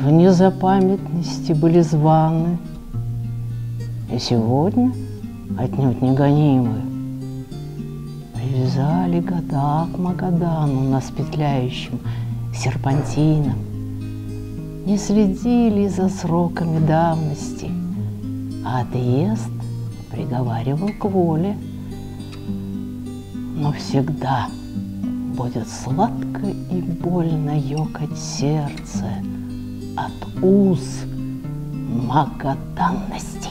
в незапамятности были званы, и сегодня отнюдь не гонимы. Привязали года к Магадану нас петляющим серпантином, не следили за сроками давности, а отъезд приговаривал к воле. Но всегда будет сладко и больно ёкать сердце от уз магаданности.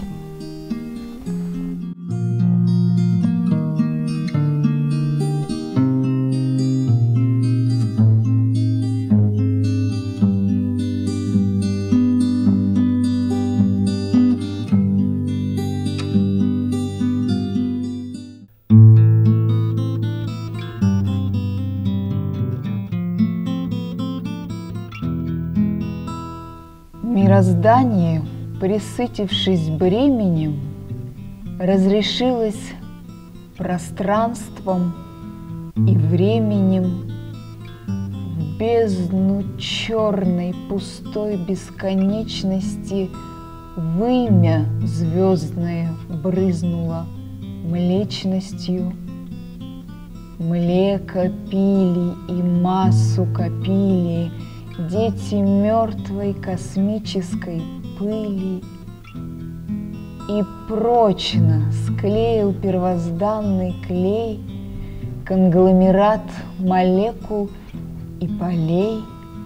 Мироздание, пресытившись бременем, разрешилось пространством и временем в бездну черной пустой бесконечности. Вымя звездное брызнуло млечностью. Млеко пили и массу копили дети мертвой космической пыли, и прочно склеил первозданный клей конгломерат молекул и полей,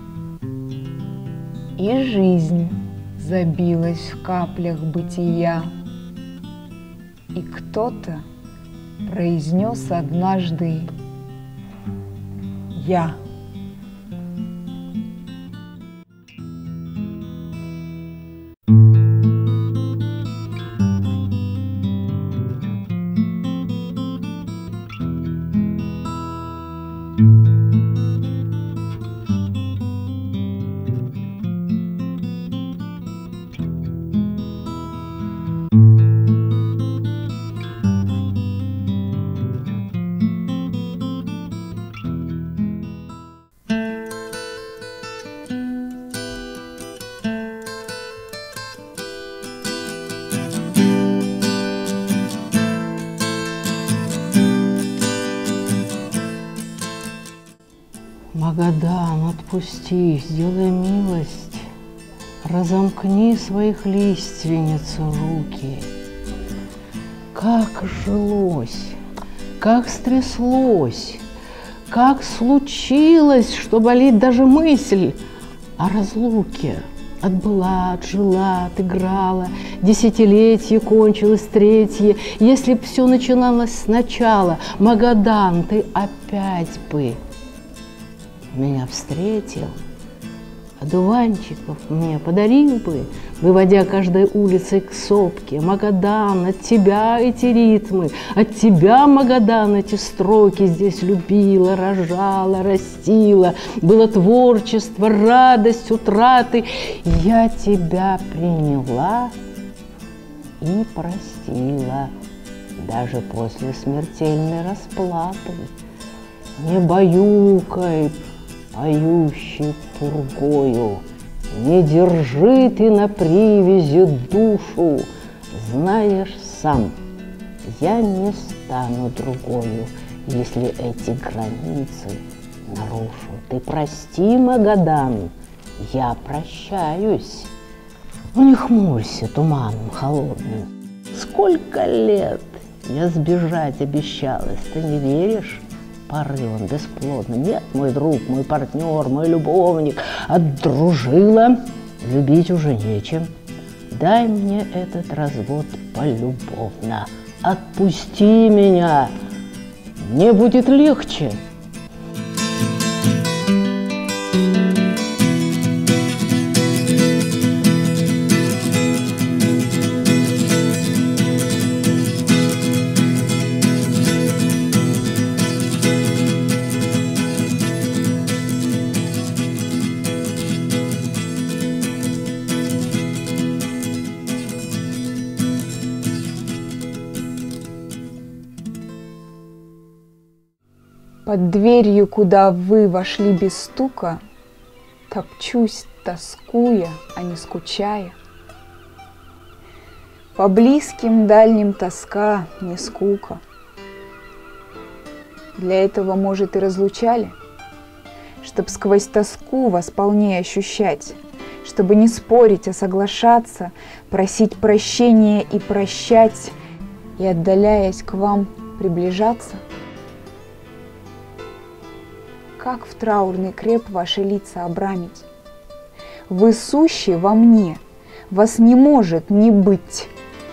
и жизнь забилась в каплях бытия, и кто-то произнес однажды: «Я». Магадан, отпусти, сделай милость, разомкни своих лиственниц руки. Как жилось, как стряслось, как случилось, что болит даже мысль о разлуке. Отбыла, отжила, отыграла, десятилетие кончилось третье. Если б все начиналось сначала, Магадан, ты опять бы меня встретил, одуванчиков мне подарил бы, выводя каждой улицей к сопке. Магадан, от тебя эти ритмы, от тебя, Магадан, эти строки здесь любила, рожала, растила. Было творчество, радость утраты. Я тебя приняла и простила, даже после смертельной расплаты. Не баюкай, поющий пургою, не держи ты на привязи душу. Знаешь сам, я не стану другою, если эти границы нарушу. Ты прости, Магадан, я прощаюсь. Ну не хмурься туманом холодным. Сколько лет я сбежать обещалась, ты не веришь? Порывом бесплодным. Нет, мой друг, мой партнер, мой любовник, отдружила, любить уже нечем. Дай мне этот развод полюбовно. Отпусти меня, мне будет легче. Под дверью, куда вы вошли без стука, топчусь тоскуя, а не скучая. По близким дальним тоска, не скука. Для этого, может, и разлучали, чтоб сквозь тоску вас полнее ощущать, чтобы не спорить, а соглашаться, просить прощения и прощать, и, отдаляясь к вам, приближаться. Как в траурный креп ваши лица обрамить? Вы сущи во мне, вас не может не быть.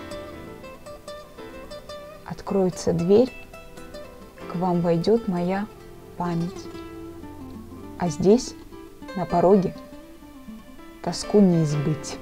Откроется дверь, к вам войдет моя память. А здесь, на пороге, тоску не избыть.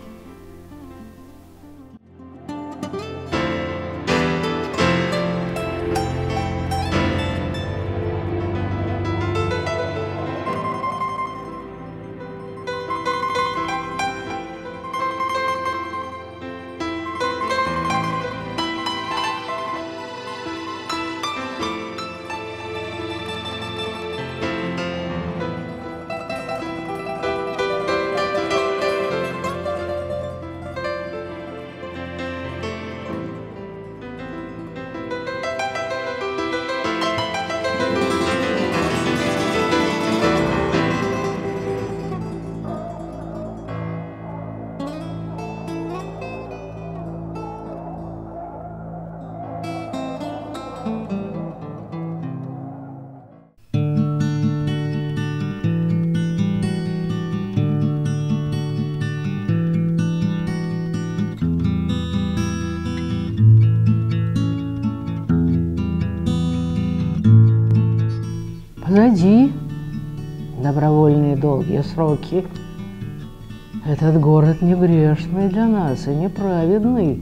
Позади добровольные долгие сроки. Этот город не грешный для нас и неправедный.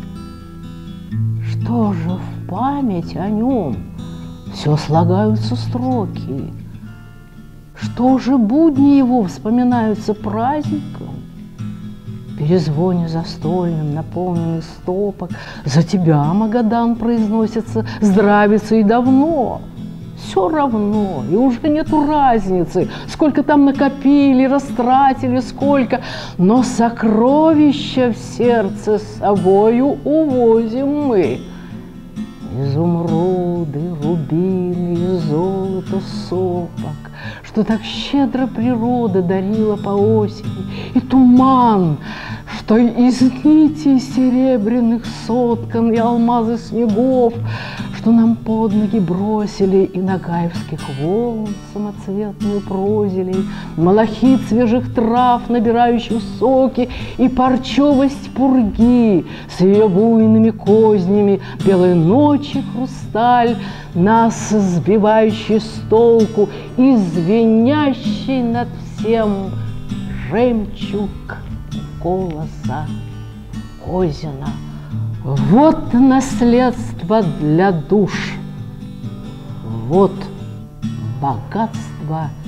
Что же в память о нем все слагаются строки? Что же будни его вспоминаются праздником? Перезвоне застольным, наполненный стопок, за тебя, Магадан, произносится здравица и давно. Все равно, и уже нету разницы, сколько там накопили, растратили, сколько. Но сокровища в сердце с собою увозим мы. Изумруды, рубины и золото сопок, что так щедро природа дарила по осени, и туман, что из нитей серебряных соткан, и алмазы снегов, что нам под ноги бросили и нагаевских волн самоцветную прозелей, малахит свежих трав, набирающих соки, и парчевость пурги с ее буйными кознями, белой ночи хрусталь, нас сбивающий с толку и звенящий над всем жемчуг голоса Козина. Вот наследство для душ, вот богатство